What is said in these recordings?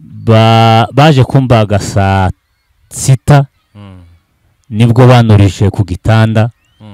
baje kumbaga saa 6 nibwo banurije ku gitanda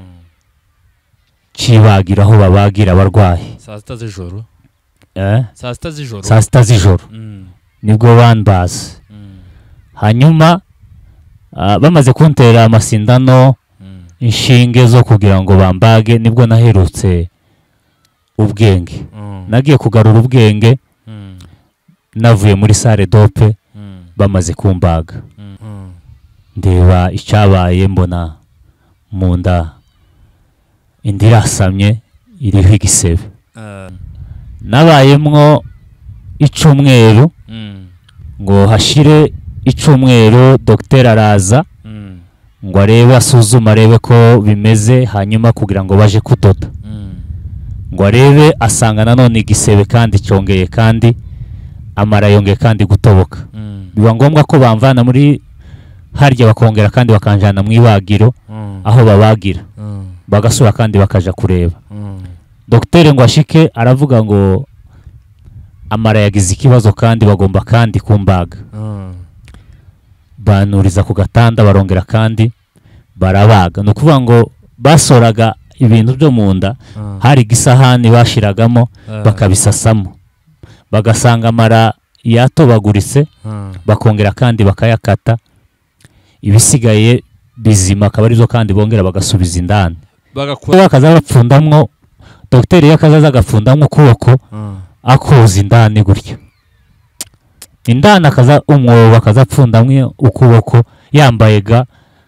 cibagira aho babagira abarwayi saa 6 z'ijoro saa 6 z'ijoro nibwo banbaza hanyuma bamaze kuntera amasindano inshinge zo kugira ngo bambage nibwo naherutse ubwenge nagiye kugarura ubwenge navuye muri salle dope bamaze kumbaga ndeba icyabaye mbona munda indirasamye iriho igisebe nabayemwo icumweru ngo hashire icumweru docteur araza ngo arebe asuzuma arebe ko bimeze hanyuma kugira ngo baje kudoda ngo arebe asanga nanone igisebe kandi cyongeye kandi amara yongeye kandi gutoboka biba ngombwa ko bamvana muri harya bakongera kandi bakanjana mu ibagiro aho babagira bagasura kandi bakaja kureba docteur ngo ashike aravuga ngo amara yagize ikibazo kandi bagomba kandi kumbaga banuriza ku gatanda barongera kandi barabaga no kuvuga ngo basoraga ibintu byo munda hari gisahani bashiragamo bakabisasamo bagasanga amara yatobaguritse bakongera kandi bakayakata ibisigaye bizima akabarizo kandi bongera bagasubiza indani bakaza bapfundamwo docteur yakazaza agapfundamwo ukuboko akoza indani gutyo indani akaza umwobo akazapfundamwe ukuboko yambaye ga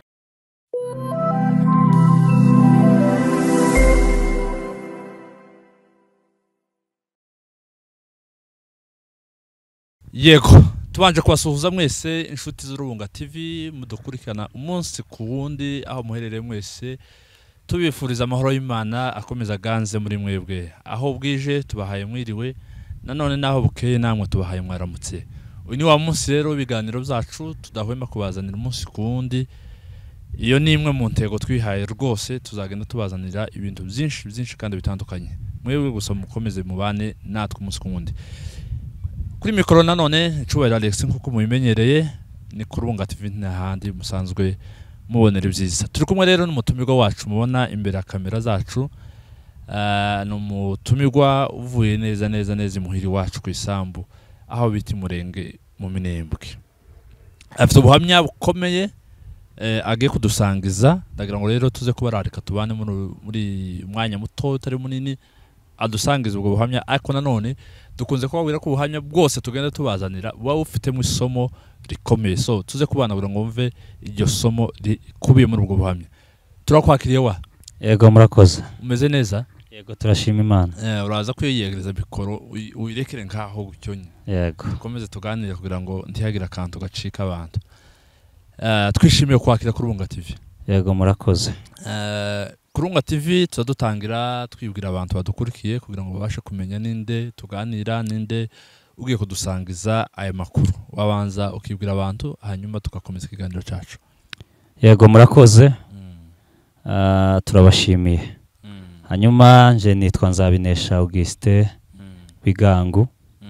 yego tubanje kubasuhuza mwese inshuti z'Urubunga TV mudukurikirana umunsi ku wundi aho muherereye mwese tubifuriza amahoro y'Imana akomeza ganze muri mwebwe aho bwije tubahaye mwiriwe nanone naho bukeye namwe tubahaye mwaramutse uyu ni wa munsi rero biganiro byacu tudahwema kubazanira umunsi ku wundi iyo ni imwe mu ntego twihaye rwose tuzagenda tubazanira ibintu byinshi kandi bitandukanye mwebwe gusa mukomeze mubane natwe umunsi ku wundi kuri mikoro nanone Cyubahiro Alex nkuko mubimenyereye ni ku Urubunga TV n'ahandi musanzwe mubonera ibyiza turi kumwe rero n'umutumirwa wacu mubona imbere ya kamera zacu no mutumirwa uvuye neza imuhiri wacu ku isambu aho biti Murenge mu Minembwe afite ubuhamya bukomeye agiye kudusangiza ndagira ngo rero tuze kubararika tubane muri umwanya muto utari munini adusangiza ubwo buhamya ariko nanone dukunze kubabwira ko ubuhamya bwose tugenda tubazanira buba bufite mu isomo rikomeye so tuze kubana bura ngo mve iryo somo rikubiye muri ubwo buhamya turakwakiriye wa yego murakoze umeze neza yego turashima Imana uraza kwiyegereza bikoro uyirekere ngaho gucyonye yego dukomeze tuganire kugira ngo ntihagira akantu gacika abantu twishimiye kwakira ku Urubunga TV yego murakoze ku Urubunga TV tuzadutangira twibwira abantu badukurikiye kugira ngo babashe kumenya ninde tuganira ninde ugiye kudusangiza aya makuru wabanza ukibwira abantu hanyuma tugakomeza ikiganiro cyacu yego murakoze turabashimiye hanyuma nje nitwa Nzabinesha Auguste Bigangu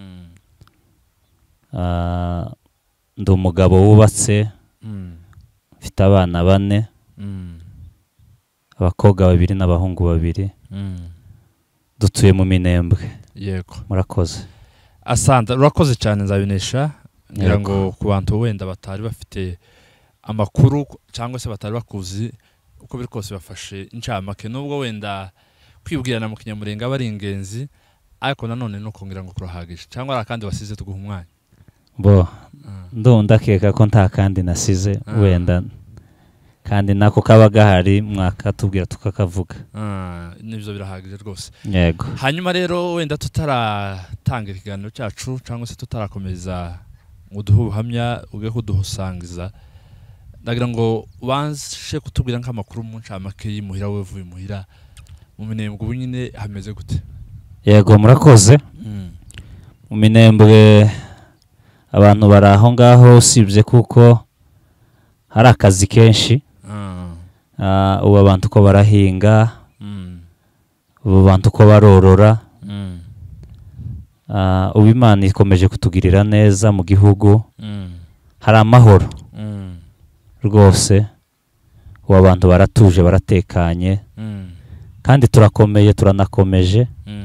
ndi umugabo wubatse mfite abana 4 abakobwa 2 n'abahungu 2 dutuye mu Minembwe yego murakoze asante urakoze cyane Nzabinesha ngira ngo ku bantu wenda batari bafite amakuru cyangwa se batari bakuzi uko biri kose bafashe incamake nubwo wenda kwibwirana mu Kinyamurenge aba ari ingenzi ariko nanone no kongira ngo kurahagije cyangwa ara kandi wasize tuguha umwanya bo ndakeka ko nta kandi nasize wenda kandi nako kaba gahari mwaka tubwira tukakavuga nibyo birahagije rwose yego hanyuma rero wenda tutaratanga ikiganiro cyacu cyangwa se tutarakomeza ngo duhe ubuhamya uge kudusangiza ndagira ngo ubanze kutubwira nk'amakuru mu ncamake y'imuhira we vuye muhira mu Minembwe ubu nyine hameze gute yego murakoze mu Minembwe abantu baraho ngaho usibye kuko hari akazi kenshi ubu abantu ko barahinga ubu abantu ko barorora ubu Imana ikomeje kutugirira neza mu gihugu, hari amahoro rwose, ubu abantu baratuje baratekanye, kandi turakomeye turanakomeje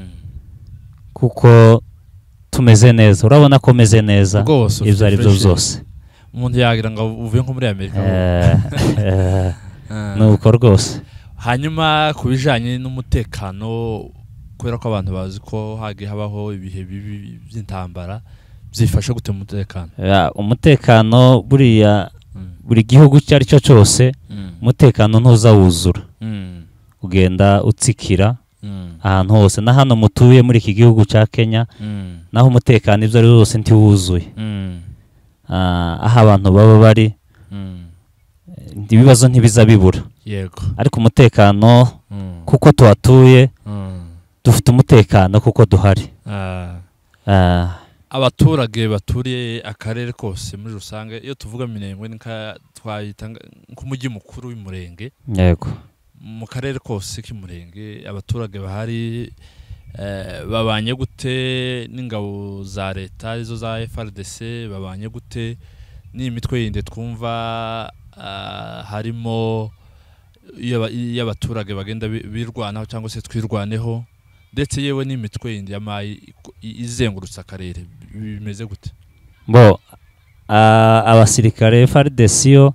kuko tumeze neza, urabona ko meze neza ibyo ari byo byose. Umuntu yagira ngo uvuye nko muri Amerika. Nuko rwose. Hanyuma ku bijanye n'umutekano, kubera ko abantu bazi ko hagiye habaho ibihe bibi by'intambara, byifashe gute mu mutekano? Umutekano buriya buri gihugu cyari cyo cyose, umutekano ntuzawuzura, ugenda utsikira ahantu hose. Na hano mutuye muri iki gihugu cya Kenya, naho umutekano ibyo ari byose ntiwuzuye. Aho abantu baba bari, ibibazo ntibiza bibura. Yego. Ariko umutekano kuko tuhatuye, dufite umutekano kuko duhari. Abaturage baturiye akarere kose muri rusange, iyo tuvuga Minembwe nka twayita nk'umujyi mukuru w'umurenge. Yego. Mu karere kose k'umurenge abaturage bahari babanye gute n'ingabo za leta arizo za FRDC, babanye gute n'imitwe yindi twumva harimo y'abaturage bagenda birwanaho cyangwa se twirwaneho, ndetse yewe n'imitwe yindi izengurutse akarere, bimeze gute? Abasirikare FRDC yo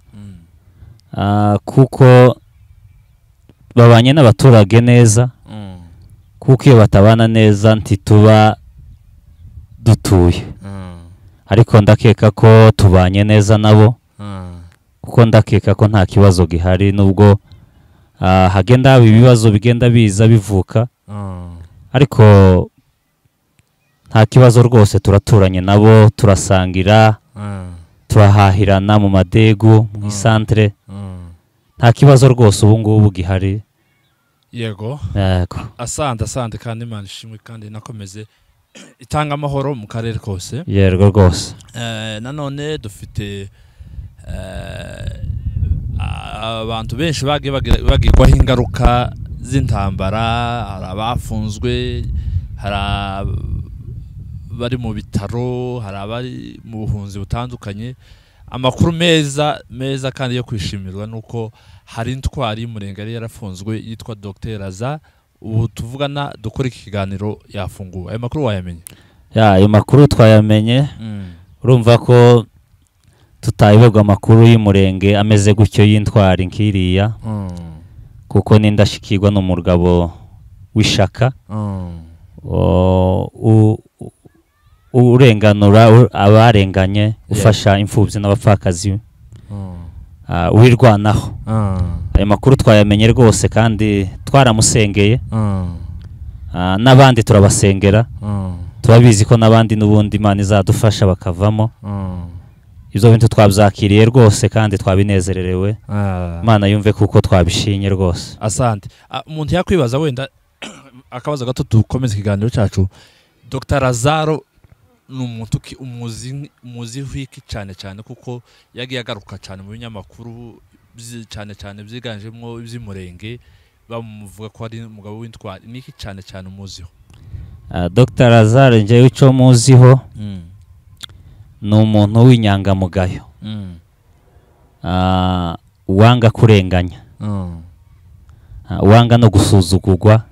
kuko babanye n'abaturage neza, kuko iyo batabana neza ntituba dutuye. Ariko ndakeka ko tubanye neza nabo, kuko ndakeka ko nta kibazo gihari, nubwo hagenda haba ibibazo bigenda biza bivuka, ariko nta kibazo rwose. Turaturanye nabo, turasangira, turahahirana mu madegu, mu isantere, nta kibazo rwose ubu ngubu gihari. Yego. Asante kandi Imana ishimwe kandi nakomeze itanga amahoro mu karere kose. Yego rwose. Nanone dufite abantu benshi bagirwaho ingaruka z'intambara, hari abafunzwe, hari bari mu bitaro, hari abari mu buhunzi butandukanye. Amakuru meza kandi yo kwishimirwa nuko hari intwari y'umurenge yari yarafunzwe yitwa Dr. Raza, ubu tuvugana dukora iki kiganiro yafunguwe. Ayo makuru wayamenye? Ayo makuru twayamenye. Urumva ko tutayibegwa amakuru y'umurenge ameze gutyo y'intwari nkiriya, kuko n'indashikirwa n'umugabo w'ishaka urenganura abarenganye, ufasha imfubyi n'abapfakazi, wirwanaho. Ayo makuru twayamenye rwose kandi twaramusengeye, n'abandi turabasengera, turabizi ko n'abandi n'ubundi Imana izadufasha bakavamo. Ibyo bintu twabyakiriye rwose kandi twabinezererewe, Imana yumve kuko twabishinye rwose. Asante. Umuntu yakwibaza wenda akabaza gato dukomeza ikiganiro cyacu, Dr. Lazaro ni umuntu umuzi hwiki cyane kuko yagiye agaruka cyane mu binyamakuru cyane byiganjemo iby'umurenge, bamuvuga ko ari umugabo w'intwari. Niki cyane umuziho? Dr. Lazaro njyewe icyo muziho ni umuntu w'inyangamugayo, wanga kurenganya, wanga no gusuzugurwa,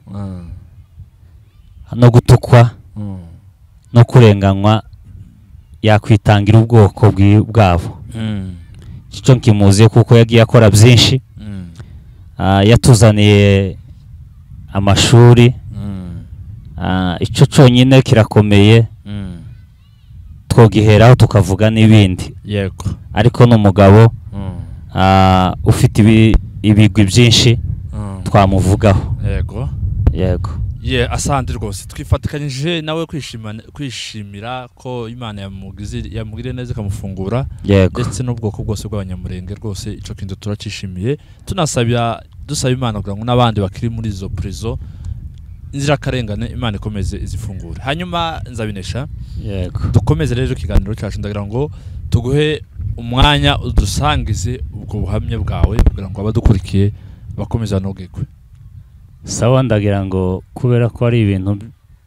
no gutukwa, no kurenganywa, yakwitangira ubwoko bwabo. Icyo nkimuziye kuko yagiye akora byinshi, yatuzaniye amashuri, icyo cyonyine kirakomeye, twogiheraho tukavuga n'ibindi. Yego. Ariko n'umugabo ufite ibigwi byinshi twamuvugaho. Yego. Asante rwose. Twifatikanyije nawe kwishimira ko Imana yamugiriye neza ikamufungura, ndetse n'ubwoko bwose bw'abanyamurenge rwose. Icyo kintu turacishimiye, dusaba Imana kugira ngo n'abandi bakiri muri izo prison inzirakarengane Imana ikomeze izifungure. Hanyuma Nzabinesha, dukomeze rero ikiganiro cyacu, ndagira ngo tuguhe umwanya udusangize ubwo buhamya bwawe kugira ngo abadukurikiye bakomeze banogekwe. Sawa, ndagira ngo kubera ko ari ibintu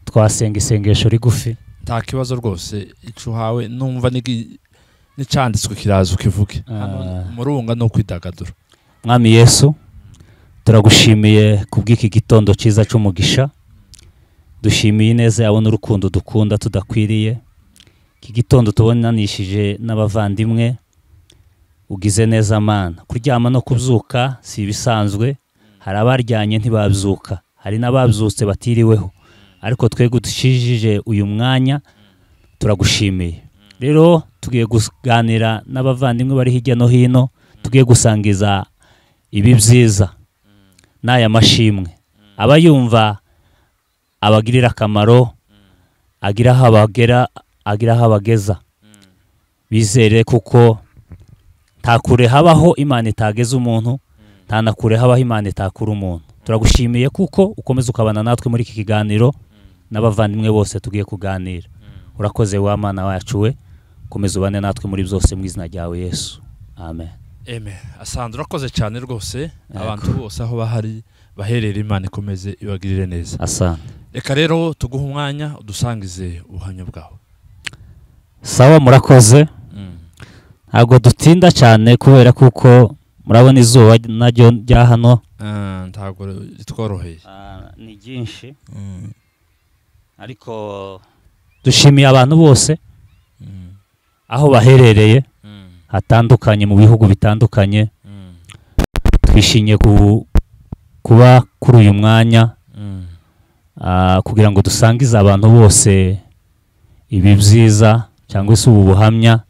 twasenga isengesho rigufi. nta kibazo rwose ico hawe numva n'icanditswe kiraza ukivuge hano murunga no kwidagadura. Mwami Yesu turagushimiye kubw'iki gitondo ciza c'umugisha, dushimiye neza yawe n'urukundo dukunda tudakwiriye. Iki gitondo tubonanishije n'abavandimwe, ugize neza Mana. Kuryama no kubyuka si bisanzwe, hari abaryanye ntibabyuka, hari n'ababyutse batiriweho, ariko twego dushijije uyu mwanya turagushimiye. Rero tugiye kuganira n'abavandimwe bari hirya no hino, tugiye gusangiza ibi byiza n'aya mashimwe abayumva abagirira akamaro, agira aho abagera, agira aho abageza. Bizere kuko nta kure habaho Imana itageza umuntu, nta na kure habaho Imana itakura umuntu. Turagushimiye kuko ukomeza ukabana natwe muri iki kiganiro n'abavandimwe bose tugiye kuganira. Urakoze wa Mana wacu we, komeza ubane natwe muri byose mu izina ryawe Yesu, amen. Amen. Asandra urakoze cyane rwose, abantu bose aho bahari baherera Imana ikomeze ibagirire neza. Asante. Reka rero tuguha umwanya udusangize ubuhamya bwawe. Sawa, murakoze. Ntabwo dutinda cyane kubera kuko murabona izuba naryo rya hano ntabwo tworoheye, ni byinshi, ariko dushimiye abantu bose aho baherereye hatandukanye mu bihugu bitandukanye. Twishimiye kuba kuri uyu mwanya kugira ngo dusangize abantu bose ibi byiza cyangwa se ubu buhamya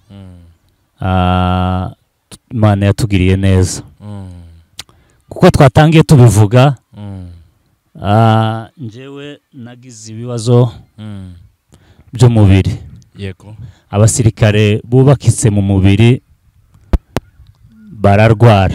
Imana yatugiriye neza. Kuko twatangiye tubivuga, njyewe nagize ibibazo by'umubiri. Yego. Abasirikare bubakitse mu mubiri bararwara.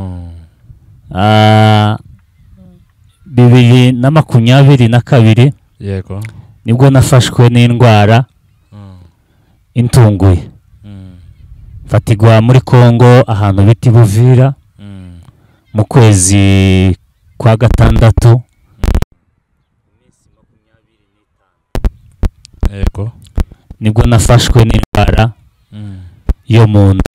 2022 yego nibwo nafashwe n'indwara intunguye. Fatigwa muri Kongo ahantu biti Buvira mu kwezi kwa gatandatu. Yego. Nibwo nafashwe n'indwara yo mu nda.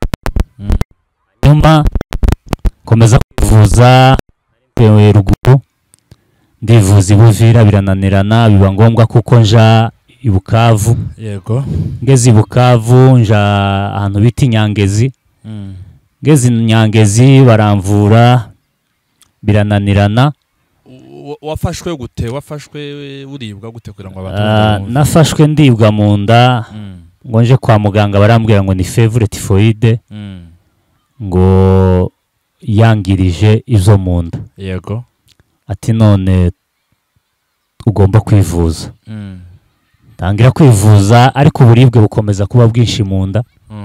Nyuma komeza kwivuza ruguru, ndivuza Buvira birananirana, biba ngombwa kuko nja i Bukavu. Yego. Ngeze i Bukavu nja ahantu biti Nyangezi. Ngeze Nyangezi baramvura birananirana. Wafashwe gute? Wafashwe uribwa gute kugira ngo abantu? Nafashwe ndibwa mu nda, ngo nje kwa muganga barambwira ngo ni fièvre typhoïde, ngo yangirije izo mu nda. Yego. Ati none ugomba kwivuza. Tangira kwivuza ariko uburibwe bukomeza kuba bwinshi mu nda.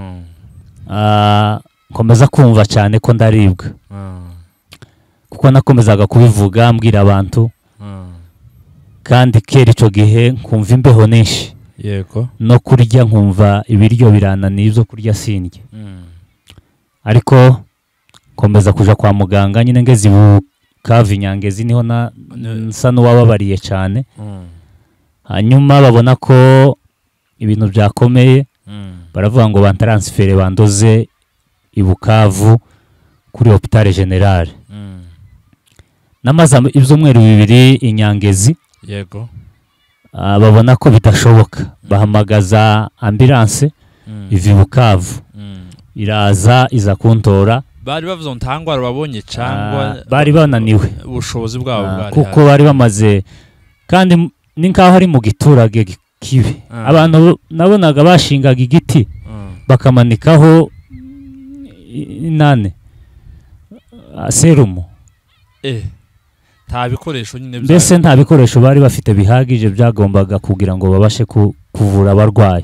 Komeza kumva cyane ko ndaribwa. Kuko nakomezaga kubivuga mbwira abantu. Kandi kera ico gihe nkumva imbeho nyinshi. Yego. No kurya nkumva ibiryo birananiye byo kurya sindye. Ariko komeza kuja kwa muganga nyine ngeze Bukavu Nyangezi niho nsa n'uwababariye cyane. Hanyuma babona ko ibintu byakomeye, baravuga ngo bantransfere bandoze i Bukavu kuri hôpital général. Namaze ibyumweru 2 i Nyangezi. Yego. Babona ko bidashoboka, bahamagaza ambulance ivi Bukavu. Iraza iza kuntora. Bari bavuze ntangwa babonye cyangwa bari bananiwe ubushobozi bwabo bwari kuko bari bamaze, kandi ninkaho ari mu giturage kibi. Abantu nabonaga bashingaga igiti bakamanikaho inane serumu. Nta bikoresho nyine mbese nta bikoresho bari bafite bihagije byagombaga kugira ngo babashe kuvura abarwayi.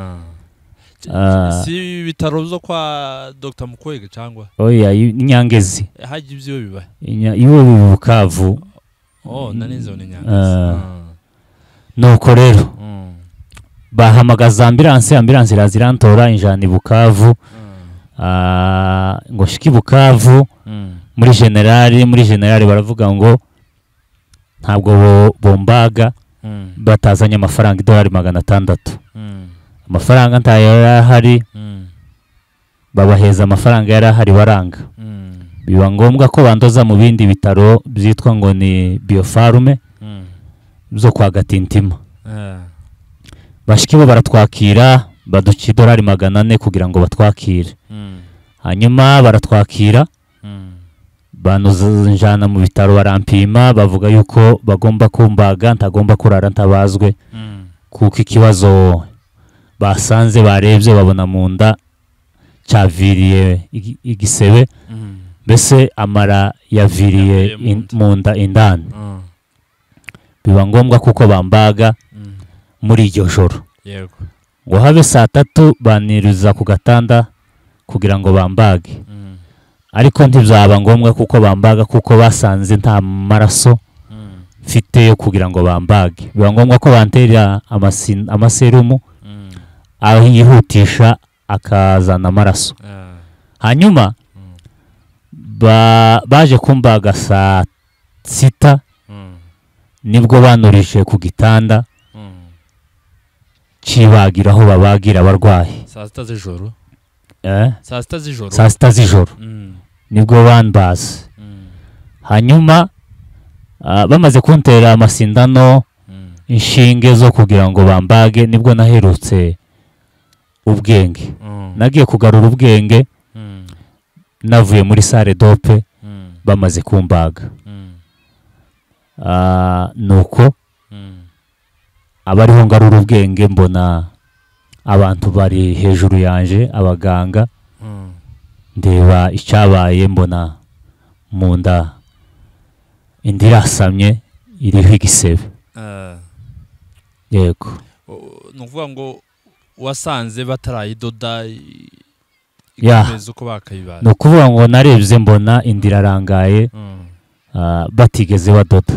Si bitaro zo kwa Dr. Mukwege cyangwa? Oya, Nyangezi. Haje ibyo biba. Iwe Bukavu. Nanizo ni Nyangezi. Nuko rero bahamagaza ambulance irazirantora injani Bukavu. Ngo shiki Bukavu muri generali baravuga ngo ntabwo bombaga batazanye amafaranga idolari 600 amafaranga ntayo yari ahari babaheza amafaranga yari ahari baranga biba ngombwa ko bandoza mu bindi bitaro byitwa ngo ni biofarme byo kwa Gatintima bashiki bo baratwakira baduca idolari 400 kugira ngo batwakire hanyuma baratwakira banuzanjana mu bitaro barampima bavuga yuko bagomba kumbaga ntagomba kurara ntabazwe kuko ikibazo basanze barebye babona mu nda cyaviriye igisebe mbese amara yaviriye mu nda indani biba ngombwa kuko bambaga muri iryo joro ngo habe saa 3 baniriza ku gatanda kugira ngo bambage ariko ntibyaba ngombwa kuko bambaga kuko basanze nta maraso mfite yo kugira ngo bambage biba ngombwa ko bantera amaserumu aho yihutisha akazana amaraso hanyuma baje kumbaga saa 6 nibwo banurije ku gitanda cibagira aho babagira abarwayi saa 6 z'ijoro saa 6 z'ijoro nibwo banbaze hanyuma bamaze kuntera amasindano inshinge zo kugira ngo bambage nibwo naherutse ubwenge nagiye kugarura ubwenge navuye muri salle dope bamaze kumbaga nuko abariho ngarura ubwenge mbona abantu bari hejuru yanje abaganga ndeba icyabaye mbona mu nda indirasamye iriho igisebe yego nuvuga ngo wasanze batarayidoda ikomeza uko bakayibaza nukuvuga ngo narebye mbona indirarangaye batigeze badoda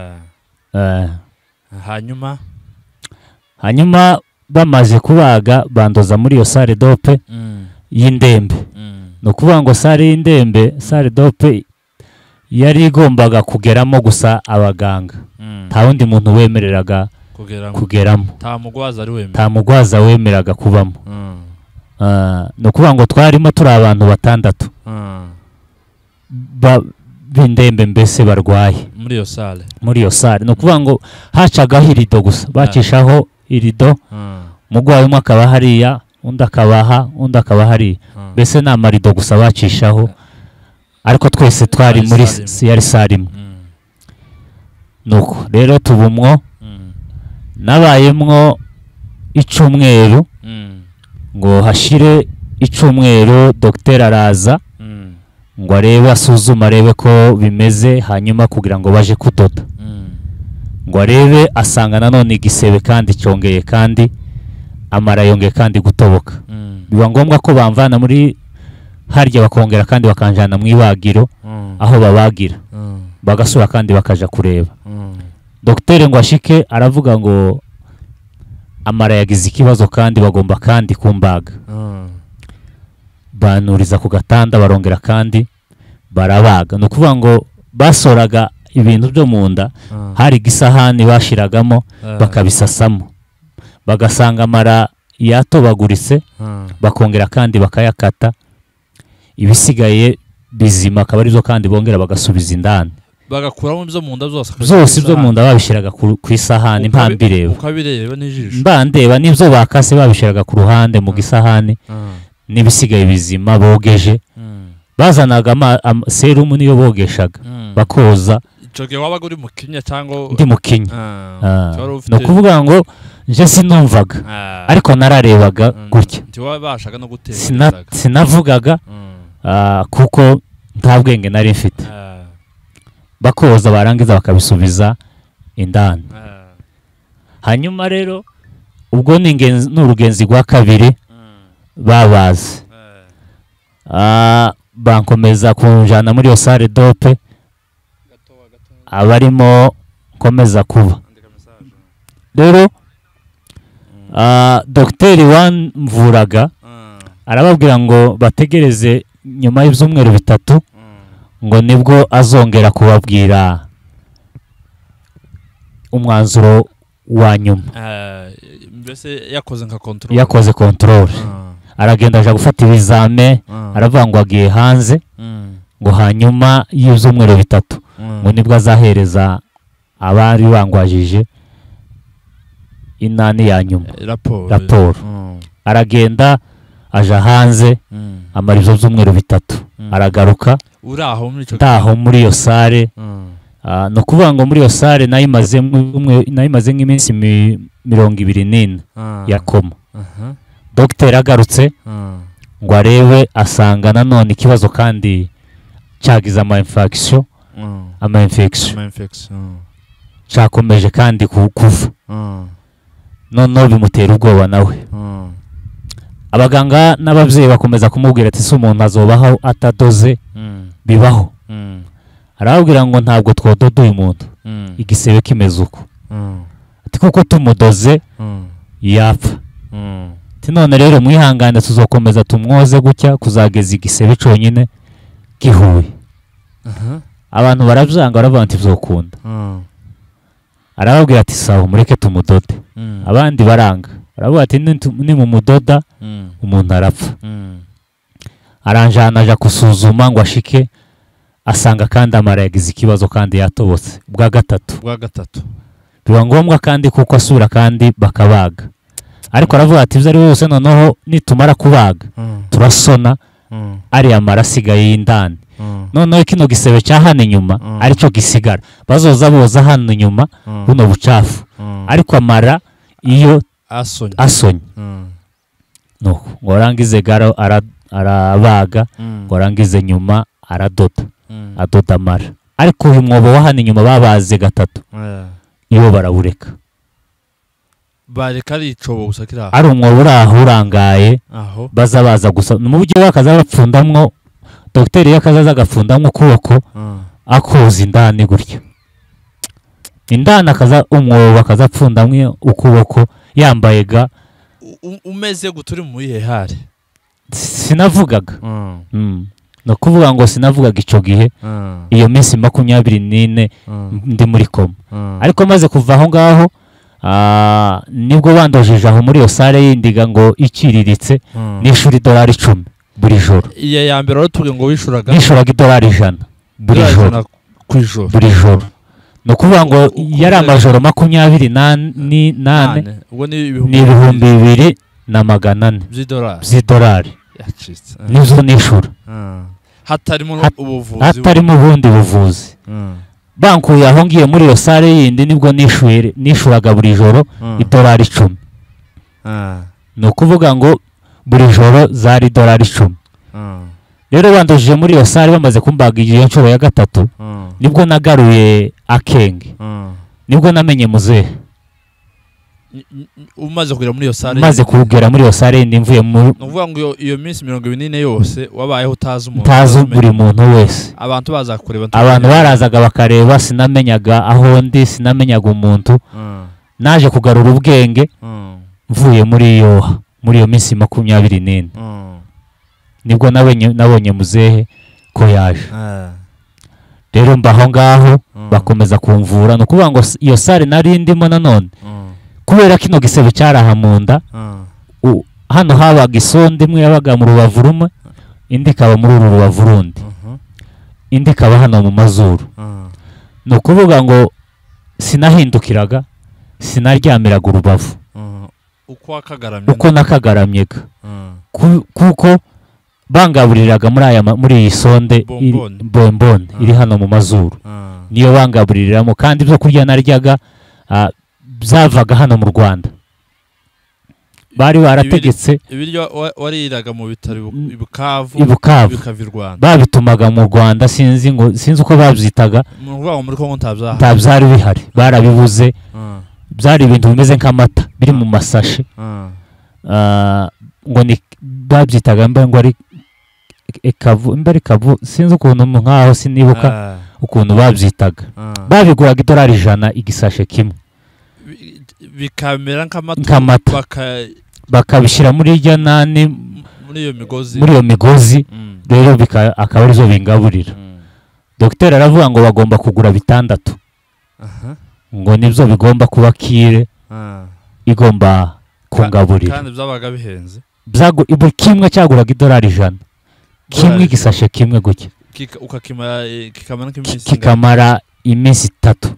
hanyuma bamaze kubaga bandoza muri iyo salle dope y'indembe nukuvuga ngo salle y'indembe salle dope yari igombaga kugeramo gusa abaganga nta wundi muntu wemereraga kugeramo nta mugwaza wemeraga kubamo nukuvuga ngo twarimo turi abantu 6 b'indembe mbese barwaye muri iyo salle nukuvuga ngo hacagaho irido gusa bacishaho irido mugwayi umwe akaba hariya undi akaba hariya mbese ni amarido gusa bacishaho ariko twese twari muri yari salle imwe nuko rero tubumwo nabayemwo icumweru ngo hashire icumweru Dr araza ngo arebe asuzuma arebe ko bimeze hanyuma kugira ngo baje kudoda ngo arebe asanga nanone igisebe kandi cyongeye kandi amara yongeye kandi gutoboka biba ngombwa ko bamvana muri harya bakongera kandi bakanjana mu ibagiro aho babagira bagasura kandi bakaja kureba Dr ngo ashike aravuga ngo amara yagize ikibazo kandi bagomba kandi kumbaga banuriza ku gatanda barongera kandi barabaga nukuvuga ngo basoraga ibintu byo mu nda hari gisahani bashiragamo bakabisasamo bagasanga amara yatobaguritse bakongera kandi bakayakata ibisigaye bizima akaba arizo kandi bongera bagasubiza indani bagakuramo ibyo mu nda byose ibyo mu nda babishiraga ku isahani mpambireba ukabireba n'ijisho mbandeba n'ibyo bakase babishiraga ku ruhande mu gisahani n'ibisigaye bizima bogeje bazanaga serumu niyo bogeshaga bakoza icoge wabaga uri mu Kenya cyangwa ndi mu Kenya no kuvuga ngo nje sinumvaga ariko nararebaga gutya ntiwabashaga no gutekereza sinavugaga kuko nta bwenge nari mfite bakoza barangiza bakabisubiza indani hanyuma rero ubwo n'urugenzi rwa kabiri babaze bankomeza kunjana muri iyo salle dope abarimo komeza kuba rero Dr wamvuraga arababwira ngo bategereze nyuma y'ibyumweru 3 ngo nibwo azongera kubabwira umwanzuro wa nyuma mbese yakoze nka control aragenda aje gufata ibizame aravuga ngo agiye hanze ngo hanyuma y'ibyumweru 3 ngo nibwo azahereza abari bangwajije inani ya nyuma raporo aragenda aja hanze amara ibyo byumweru 3 aragaruka uraho muri iyo sare no kuvuga ngo muri iyo sare nayimaze nk'iminsi 24 ya koma Dr agarutse ngo arebe asanga nanone ikibazo kandi cyagize ama infection cyakomeje kandi kuva none bimutera ubwoba nawe abaganga n'ababyeyi bakomeza kumubwira ati se umuntu azobaho atadoze bibaho arababwira ngo ntabwo twododa uyu muntu igisebe kimeze uko ati kuko tumudoze yapfa ati none rero mwihangane tuzokomeza tumwoze gutya kuzageza igisebe cyonyine gihuye abantu barabyanga baravuga ati vyokunda arababwira ati sawa mureke tumudode abandi baranga aravuga ati ni mu mudoda umuntu arapfa aranjana aja kusuzuma ngo ashike asanga kandi amara yagize ikibazo kandi yatobotse bwa gatatu biba ngombwa kandi kuko asubira kandi bakabaga ariko aravuga ati ivyo ari byose noneho nitumara kubaga turasona ari amara asigaye y'indani noneho kino gisebe cya hano inyuma aricyo gisigara bazoza boza hano inyuma buno bucafu ariko amara iyo asonye nuko ngo arangize garo arabaga ngo arangize nyuma adoda amara ariko uyu mwobo wa hano inyuma babaze 3 iyo barabureka bareka ari icobo gusa kira ari umwobo uraho urangaye baza gusa mu buryo bakaza bapfundamwo Dr yakazaza agafundamwo kuboko akoza indani gutyo indani akaza umwobo akazapfundamwe ukuboko yambaye ga umeze guturi mu ihehare sinavugaga no kuvuga ngo sinavugaga ico gihe iyo minsi 24 ndi muri koma ariko maze kuva aho ngaho nibwo bandojije aho muri yo sare yindiga ngo ikiriritse n'ishuri $10 buri joro iya ya mbere rero ngo wishuraga $100 buri joro no kuvuga ngo yari amajoro 28 ubwo ni ibihumbi 2,400 $2 nizo nishura hatarimo ubundi buvuzi bankuye aho ngiye muri iyo sare yindi nibwo nishuraga buri joro $10 no kuvuga ngo buri joro zari $10 rero bandojije muri iyo sare bamaze kumbaga iyo nshuro ya 3 nibwo nagaruye akenge nibwo namenye muzehe umaze kugera muri iyo sare maze kugera muri iyo sare yindi mvuye nuvuga ngo iyo minsi 24 yose wabayeho utazi umuntu tazi buri muntu wese abantu baza kureba abantu barazaga bakareba sinamenyaga aho ndi sinamenyaga umuntu naje kugarura ubwenge mvuye muri iyo minsi 24 nibwo nabonye muzehe ko yaje rero mbaho ngaho bakomeza kumvura no kuvuga ngo iyo sare nari ndimo nanone kubera kino gisebe cyarahamunda hano habaga isonde imwe yabaga mu rubavu rumwe indi kaba muri uru rubavu rundi indi kaba hano mu mazuru no kuvuga ngo sinahindukiraga sinaryamiraga urubavu uko nakagaramyega kuko bangaburiraga muri iyi sonde bombone iri hano mu mazuru niyo bangaburiramo kandi byo kurya naryaga byavaga hano mu Rwanda bari barategetse ibiryo wariraga mu bitaro ibukavu bikavi Rwanda babitumaga mu Rwanda sinzi uko babyitaga muri Kongo ntabyari bihari barabibuze byari ibintu bimeze nk'amata biri mu masashe ngo ni babyitaga ngo ari ikavu sinzi ukuntu nkaho sinibuka ukuntu babyitaga babiguraga $100 igisashe kimwe bikamera nk'amata bakabishyira muri irya nani muri iyo migozi rero akaba arizo bingaburira Dr aravuga ngo bagomba kugura 6 ngo nibyo bigomba kuba kire igomba kungaburira kandi byabaga bihenze buri kimwe cyaguraga $100 kimwe igisashe kimwe gutya kikamara iminsi 3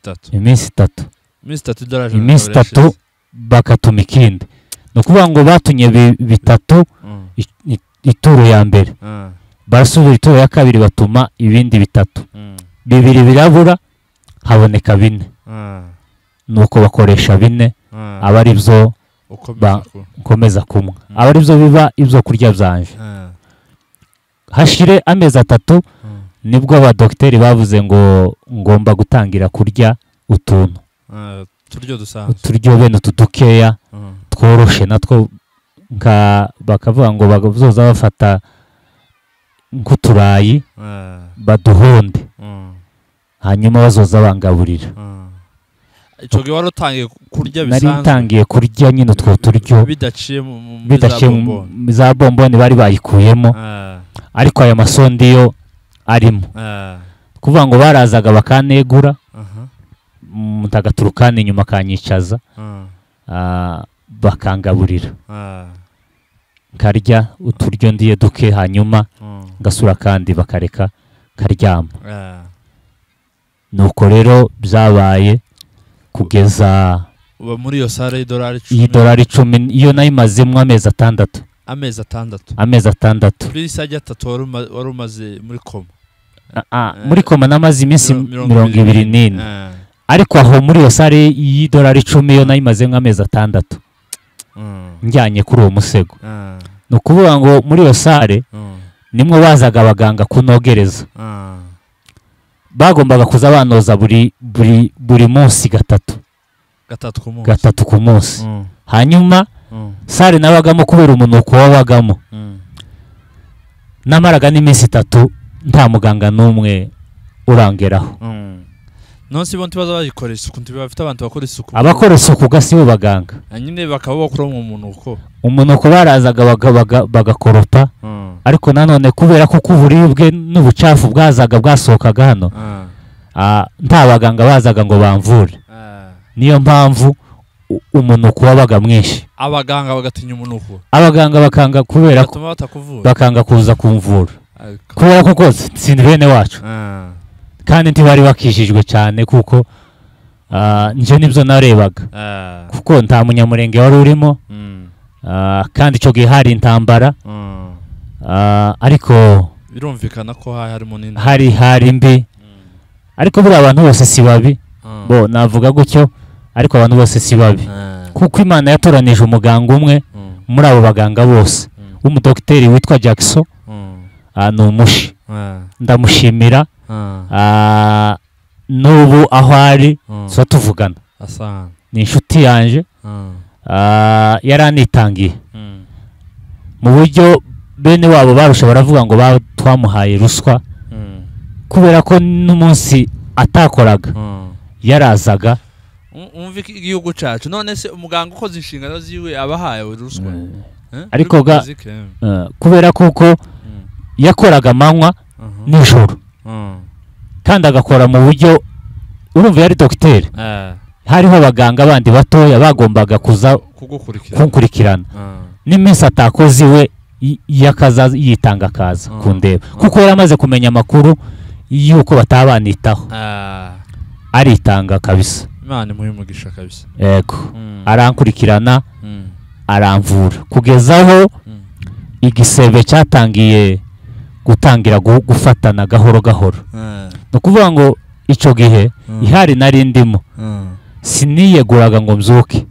iminsi 3 bakatuma ikindi no kuvuga ngo batunye bitatu ituro ya mbere barasubira ituro ya kabiri batuma ibindi bitatu bibiri birabura haboneka 4 nuko bakoresha 4 aba ari byo ukomeza kumwa aba ari byo biba ibyo kurya byanje hashire amezi 3 nibwo abadokiteri bavuze ngo ngomba gutangira kurya utuntu turyo bene tudukeya tworoshe natwo bakavuga ngo bazoza bafata nk'uturayi baduhonde hanyuma bazoza bangaburira ico gihe warutangiye kurya bisanzwe nari ntangiye kurya nyine utwo turyo bidaciye za bomboni bari bayikuyemo ariko aya masondi yo arimo kuvuga ngo barazaga bakanegura mutagaturukana inyuma kanyicaza bakangaburira karya uturyo ndiye duke hanyuma gasura kandi bakareka karyama nuko rero byabaye kugeza uba muri iyo sare $10 iyo nayimazemo amezi 6 amezi 6 kuri sajya 3 wari umaze muri koma muri koma namaze iminsi 24 ariko aho muri iyo sare $10 yo nayimaze nk'amezi 6 njyanye kuri uwo musego no kuvuga ngo muri iyo sare nimwe bazaga abaganga kunogereza bagombaga kuza banoza buri munsi gatatu ku munsi hanyuma sare nabagamo kubera umunuko wabagamo namaraga n'iminsi 3 nta muganga n'umwe urangeraho nonse bonti baza bayikoresha isuku bafite abantu bakora isuku abakora isuku gasibo baganga nyine bakaba bakora mu umunuko barazaga bagakoropa ariko nanone kubera ko kuburibwe n'ubucafu bwazaga bwasokaga hano nta baganga bazaga ngo bamvure niyo mpamvu umunuko wabaga mwinshi abaganga bagatinya umunuko abaganga bakanga kubera bakanga kuza kumvura kubera ko kose sindi bene wacu kandi ntibari bakishijwe cyane kuko nje nibyo narebaga kuko nta munyamurenge wari urimo kandi cyo gihe hari intambara ariko birumvikana ko harimo hari mbi ariko buri abantu bose si babi bo navuga gutyo ariko abantu bose si babi kuko Imana yatoranije umuganga umwe muri abo baganga bose umudokiteri witwa Jackson ni umushi ndamushimira n'ubu aho ari so tuvugana ni inshuti yanje yaranitangiye mu buryo bene wabo barusha baravuga ngo twamuhaye ruswa kubera ko n'umunsi atakoraga yarazaga umva igihugu cyacu none se umuganga ukoze inshingano ziwe abahaye ruswa ariko kubera kuko yakoraga amanywa nijoro kandi agakora mu buryo urumva yari dokiteri hariho abaganga bandi batoya bagombaga kuza kunkurikirana n'iminsi atakoze we yakaza yitanga akaza kundeba kuko yari amaze kumenya amakuru yuko batabanitaho aritanga kabisa Imana muhimugisha kabisa yego arankurikirana aramvura kugezaho igisebe cyatangiye gutangira gufatana gahoro no kuvuga ngo ico gihe ihari nari ndimo siniyeguraga ngo mzuke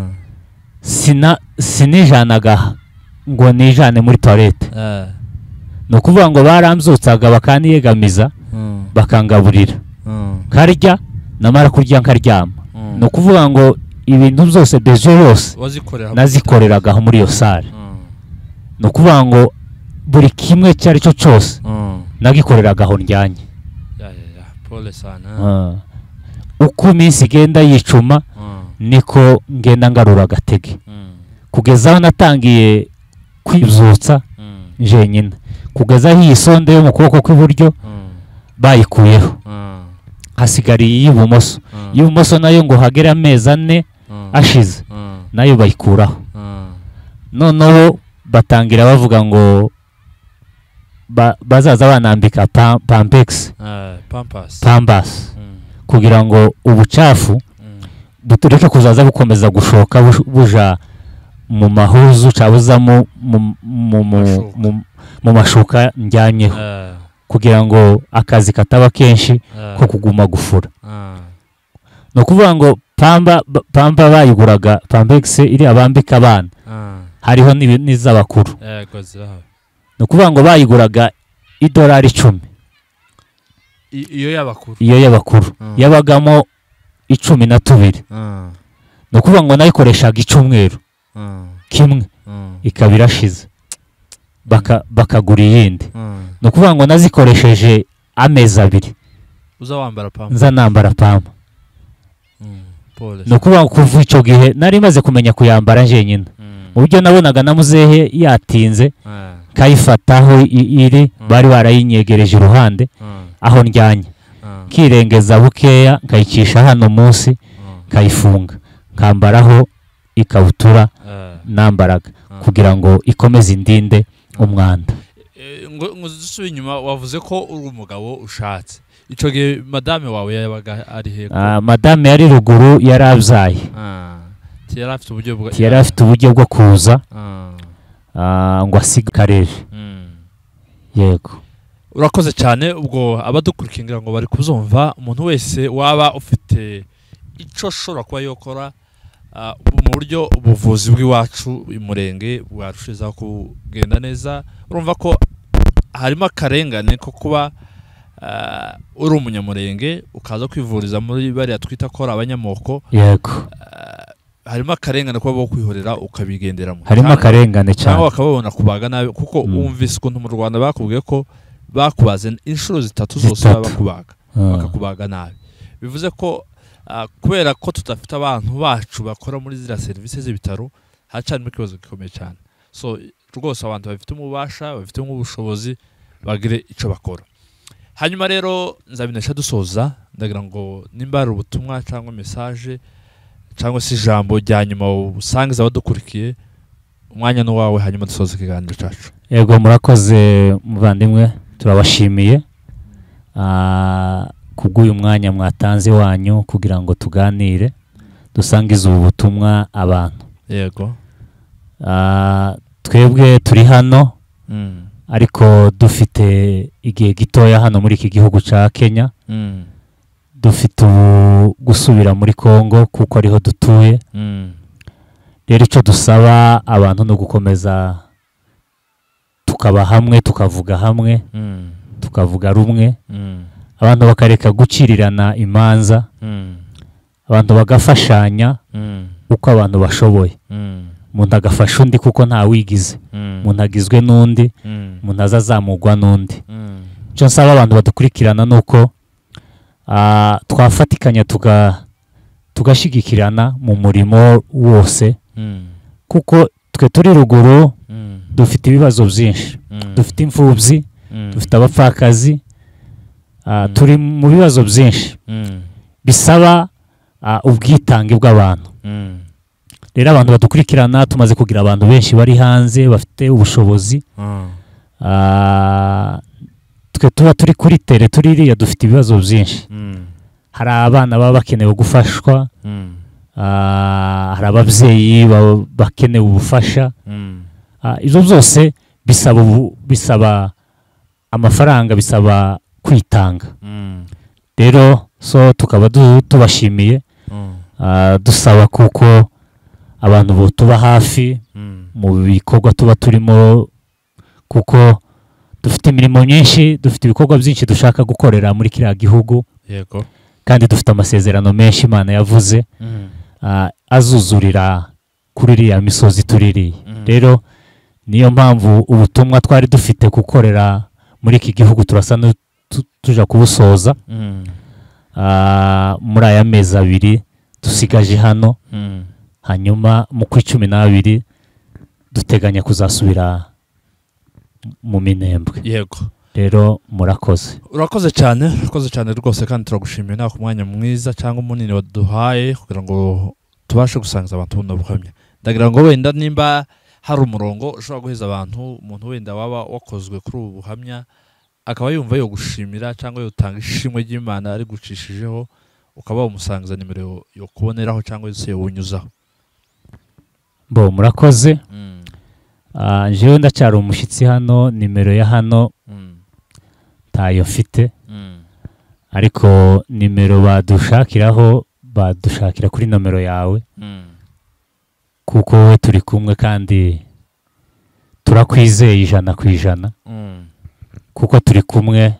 sinijanaga ngo nijane muri toilette no kuvuga ngo baramzutsaga bakaniyegamiza bakangaburira karya namara kurya nkaryama no kuvuga ngo ibintu byose bezo yose nazikoreraga muri iyo sare no kuvuga ngo buri kimwe cyari cyo cyose nagikoreraga aho njyanye pole sana uko iminsi igenda yicuma niko ngenda ngarura agatege kugeza aho natangiye kwibyutsa jenyine kugeza aho iyi sonde yo mu kuboko kw'iburyo bayikuyeho hasigariye ibumoso nayo ngo hagera amezi 4 ashize nayo bayikuraho noneho batangira bavuga ngo bazaza banambika pampers kugira ngo ubucafu butureke kuzaza bukomeza gushoka buja mu mahuzu cabuza mu mashuka njyanyeho kugira ngo akazi kataba kenshi ko kuguma gufura no kuvuga ngo pamba bayiguraga Pampex iri abambika abana hariho n'izabakuru no kuvuga ngo bayiguraga $10 iyo y'abakuru yabagamo 12 no kuvuga ngo nayikoreshaga icyumweru kimwe ikabirashize bakagura iyindi no kuvuga ngo nazikoresheje amezi 2 nza nambara pamba no kuvuga kuva icyo gihe nari maze kumenya kuyambara njenyine mu buryo nabonaga na muzehe yatinze kayifataho iri bari barayinyegereje iruhande aho njyanye kirengeza bukeya nkayikisha hano munsi kayifunga nkambaraho ikabutura nambaraga kugira ngo ikomeze indinde umwanda ngo dusubiye inyuma wavuze ko uri umugabo ushatse icyo gihe madame wawe yabaga ari heko madame yari ruguru yarabyaye yari afite uburyo bwo kuza ngo asige karere yego urakoze cyane ubwo abadukurikingira ngo bari kuzumva umuntu wese waba ufite icyo ashobora kuba yokora mu buryo ubuvuzi bw'iwacu imurenge bwarushizaho kugenda neza urumva ko harimo akarengane ko kuba uri umunyamurenge ukaza kwivuriza muri bariya twita ko ari abanyamoko yego harimo akarengane kuba bo kwihorera ukabigenderamo harimo akarengane cyane cyangwa bakababona kubaga nabi kuko wumvise ukuntu mu Rwanda bakubwiye ko bakubaze inshuro 3 zose bakubaga bakakubaga nabi bivuze ko kubera ko tutafite abantu bacu bakora muri zira service z'ibitaro hacana ikibazo gikomeye cyane so rwose abantu bafite umubasha bafite ubushobozi bagire ico bakora hanyuma rero nzabinesha dusoza ndagira ngo nimba ari ubutumwa cyangwa message cyangwa se ijambo rya nyuma usangiza abadukurikiye umwanya no wawe hanyuma dusoza ikiganiro cyacu yego murakoze muvandimwe turabashimiye kubw'uyu mwanya mwatanze wanyu kugira ngo tuganire dusangize ubu butumwa abantu yego twebwe turi hano ariko dufite igihe gitoya hano muri iki gihugu cya Kenya dufite gusubira muri Kongo kuko ariho dutuye rero icyo dusaba abantu no gukomeza tukaba hamwe tukavuga hamwe tukavuga rumwe abantu bakareka gucirirana imanza abantu bagafashanya uko abantu bashoboye umuntu agafasha undi kuko nta wigize umuntu agizwe n'undi umuntu azazamugwa n'undi icyo nsaba abantu badukurikirana nuko twafatikanya tugashigikirana mu murimo wose kuko twe turi ruguru dufite ibibazo byinshi dufite imfubyi dufite abapfakazi turi mu bibazo byinshi bisaba ubwitange bw'abantu rero abantu badukurikirana tumaze kugira abantu benshi bari hanze bafite ubushobozi twe tuba turi kuri tere tuririya dufite ibibazo byinshi hari abana baba bakenewe gufashwa hari ababyeyi bakenewe ubufasha ibyo byose bisaba amafaranga bisaba kwitanga rero so tukaba tubashimiye dusaba kuko abantu bo tuba hafi mu bikorwa tuba turimo kuko dufite imirimo myinshi dufite ibikorwa byinshi dushaka gukorera muri kiriya gihugu yego kandi dufite amasezerano menshi Imana yavuze azuzurira kuri iriya misozi tuririye rero niyo mpamvu ubutumwa twari dufite gukorera muri iki gihugu turasa tuja kubusoza muri aya mezi 2 dusigaje hano hanyuma mu kwa 12 duteganya kuzasubira mu Minembwe yego rero murakoze urakoze cyane rwose kandi turagushimiye nawe ku mwanya mwiza cyangwa munini waduhaye kugira ngo tubashe gusangiza abantu buno buhamya. Ndagira ngo wenda nimba hari umurongo ushobora guheza abantu, umuntu wenda waba wakozwe kuri ubu buhamya akaba yumva yo gushimira cyangwa yotanga ishimwe ry'Imana ari gucishijeho, ukaba umusangiza nimero yo kuboneraho cyangwa yose unyuzaho. Bo murakoze. Jewe ndacyari umushyitsi hano, nimero ya hano tayo mfite, ariko nimero badushakira kuri nomero yawe, kuko we turi kumwe kandi turakwizeye 100%, kuko turi kumwe.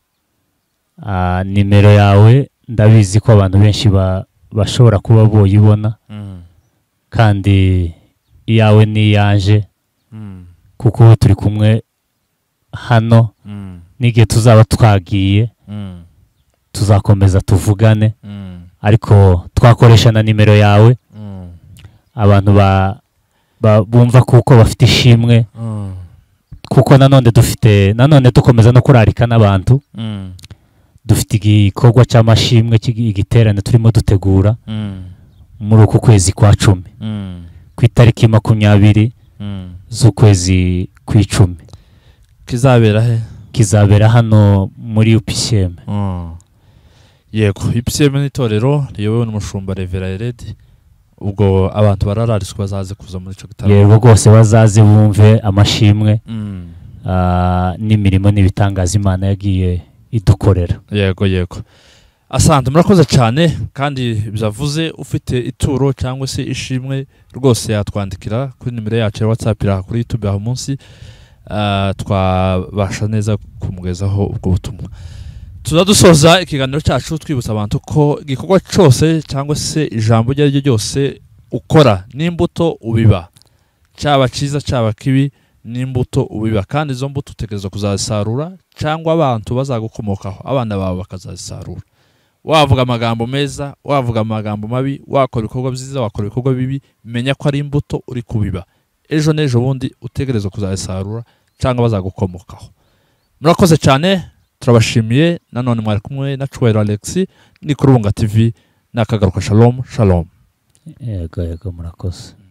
Nimero yawe ndabizi ko abantu benshi bashobora kuba boyibona, kandi iyawe ni yanje, kuko we turi kumwe hano. N'igihe tuzaba twagiye tuzakomeza tuvugane, ariko twakoresha na nimero yawe abantu bumva kuko bafite ishimwe, kuko nanone dukomeza no kurarika n'abantu. Dufite igikorwa cy'amashimwe igiterane turimo dutegura muri uku kwezi kwa 10 ku itariki 20 z'ukwezi kwa 10. Kizabera hano muri UPCM. Yego, UPCM ni itorero riyobowe n'umushumba Revera Heredi. Ubwo abantu bararariswa bazaze kuza muri ico gitaramo. Yego rwose bazaze bumve amashimwe n'imirimo n'ibitangaza Imana yagiye idukorera. Yego. Asante, murakoze cyane, kandi bizavuze ufite ituro cyangwa se ishimwe rwose yatwandikira kuri nimero yacu ya WhatsApp ira kuri YouTube aho munsi, twabasha neza kumugezaho ubwo butumwa. Tuzadusoza ikiganiro cyacu twibutsa abantu ko igikorwa cyose cyangwa se ijambo ryo ryose ukora n'imbuto ubiba, cyaba cyiza cyaba kibi, n'imbuto ubiba, kandi izo mbuto utegereza kuzasarura cyangwa abantu bazagukomokaho, abana bawe bakazasarura. Wavuga amagambo meza, wavuga amagambo mabi, wakora ibikorwa byiza, wakora ibikorwa bibi, menya ko ari imbuto uri kubiba. Ejo n'ejo bundi utegereza kuzasarura cyangwa bazagukomokaho. Murakoze cyane, turabashimiye. Nanone mwari kumwe na Cyubahiro Alex ni kuri Urubunga TV. Nakagaruka. Shalom. Yego murakoze.